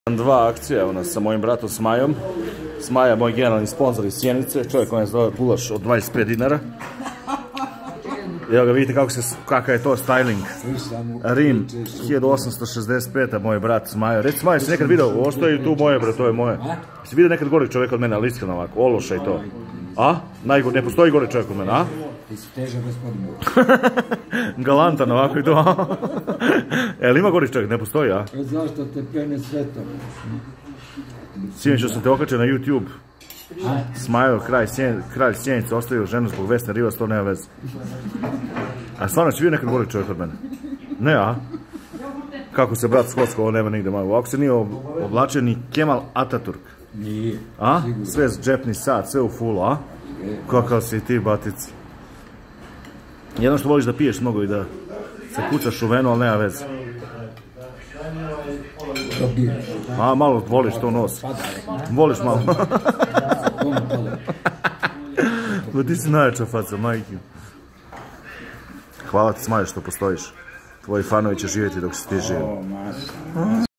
Dva akcije, evo nas sa mojim bratom Smajom. Smaja, moj generalni sponsor iz Sjenice, čovjek koji nas zove Pulaš od 25 dinara. Evo ga, vidite kakav je to styling. Rim, 1865, moj brat Smajo. Reci Smajo, si nekad vidio, ovo što je tu moje, bro, to je moje. Si vidio nekad gori čovjek od mene, ali iskreno ovako, Ološa i to. A? Ne postoji gori čovjek od mene, a? Ti si teža gospodin. Galantan ovako i to, a? Jel ima gori čovjek, ne postoji, a? Zašto te pene svetom? Sinoć sam te okačio na YouTube. Smajo, kralj Sjenice, ostavio ženu zbog Vesne Rivas, to nema veze. A stvarno će vidio nekad gori čovjek od mene? Ne, a? Kako se brat skockao, ovo nema nigde malo. Ovako se nije oblačio ni Kemal Ataturk. Nije. A? Sve s džepni sat, sve u fullu, a? Kakav si ti, batici. Jedno što voliš da piješ mnogo i da se kucaš u venu, ali nema veze. A, malo voliš to nos. Voliš malo. Pa ti si najjača faca, majke. Hvala ti, Smajo, što postojiš. Tvoji fanovi će živjeti dok si ti živi.